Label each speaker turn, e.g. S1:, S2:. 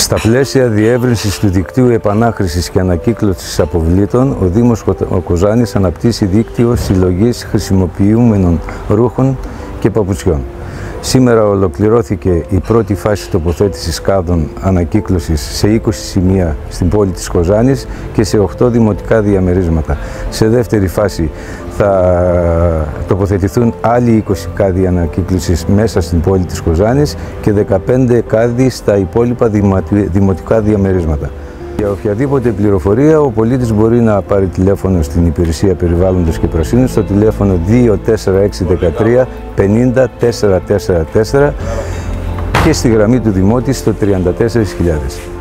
S1: Στα πλαίσια διεύρυνσης του δικτύου επανάχρησης και ανακύκλωσης αποβλήτων, ο Δήμος Κοζάνης αναπτύσσει δίκτυο συλλογής χρησιμοποιούμενων ρούχων και παπουτσιών. Σήμερα ολοκληρώθηκε η πρώτη φάση τοποθέτησης κάδων ανακύκλωσης σε 20 σημεία στην πόλη της Κοζάνης και σε 8 δημοτικά διαμερίσματα. Σε δεύτερη φάση θα τοποθετηθούν άλλοι 20 κάδοι ανακύκλωσης μέσα στην πόλη της Κοζάνης και 15 κάδοι στα υπόλοιπα δημοτικά διαμερίσματα. Για οποιαδήποτε πληροφορία, ο πολίτης μπορεί να πάρει τηλέφωνο στην Υπηρεσία Περιβάλλοντος και Πρασίνου στο τηλέφωνο 24613 50 444 και στη γραμμή του Δημότη στο 34000.